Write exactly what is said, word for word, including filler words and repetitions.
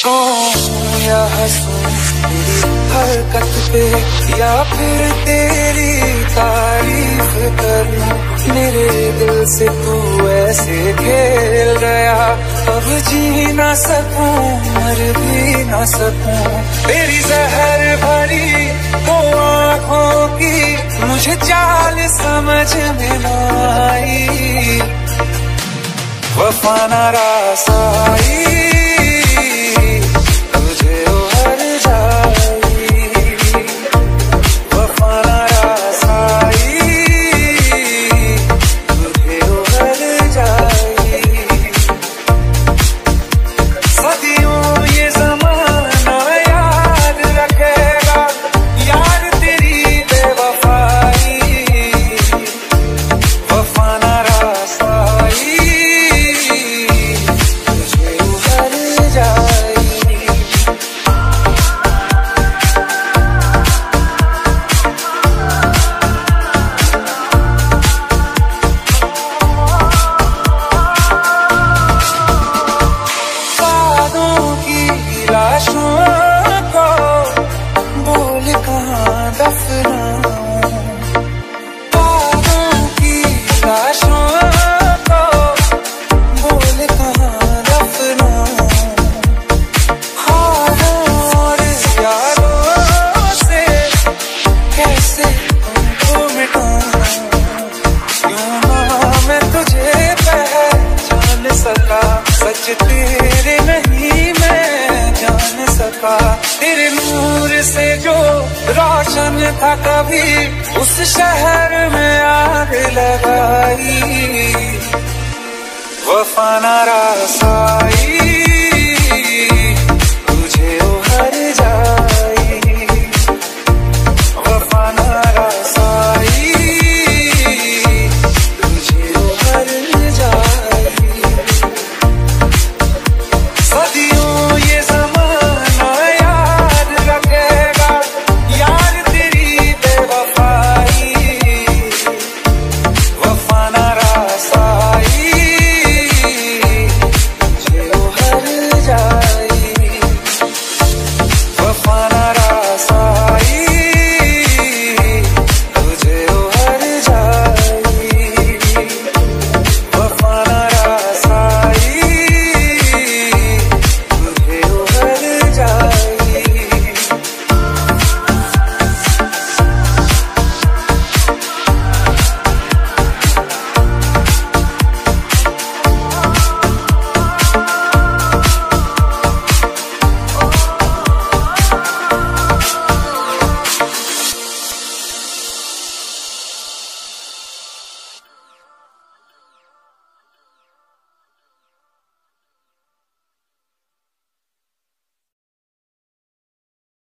रोऊं या हंसूं तेरी हरकत पे, या फिर तेरी तारीफ करूं, मेरे दिल से तू ऐसे खेल गया, अब जी ना सकूं मर भी ना सकूं। तेरी जहर भरी वो आँखों की मुझे चाल समझ में ना आई, वफा ना रास आई तेरे नहीं मैं जान सका। तेरे नूर से जो रोशन था कभी उस शहर में आग लगाई, वफा ना रास आई।